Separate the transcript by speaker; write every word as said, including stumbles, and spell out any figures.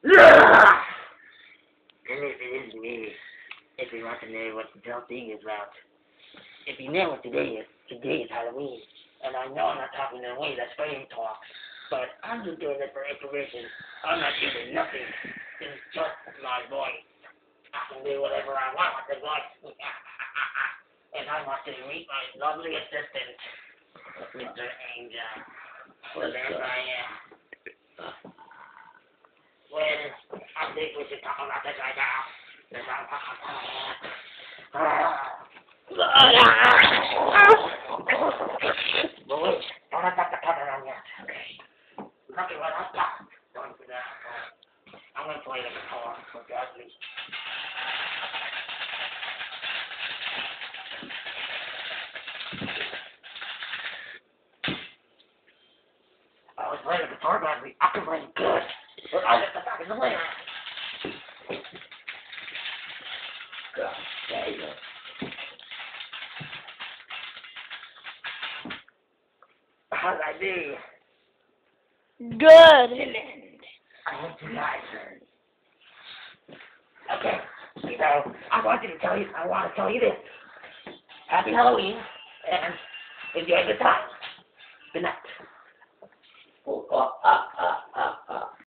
Speaker 1: Yeah! And this is me. If you want to know what the whole thing is about. If you know what today is, today is Halloween. And I know I'm not talking in a way that Scream talks, but I'm just doing it for information. I'm not doing nothing. It's just my voice. I can do whatever I want with the voice. And I want to meet my lovely assistant, Mister Angel. Well, there I am. Well, I think we should talk about this right now. This I'm Boy, don't have to cover on yet. Okay. Look at what I've got. Don't do that. I'm going to play the guitar for Dudley. I was playing the guitar badly. I can play it good. But I left the back of the layer. God, there you go. How did I do?
Speaker 2: Good.
Speaker 1: I hope you guys heard. Okay, you know, I wanted to tell you, I want to tell you this. Happy Halloween, and enjoy the time. Good night. Oh, oh, ah, ah, ah, ah.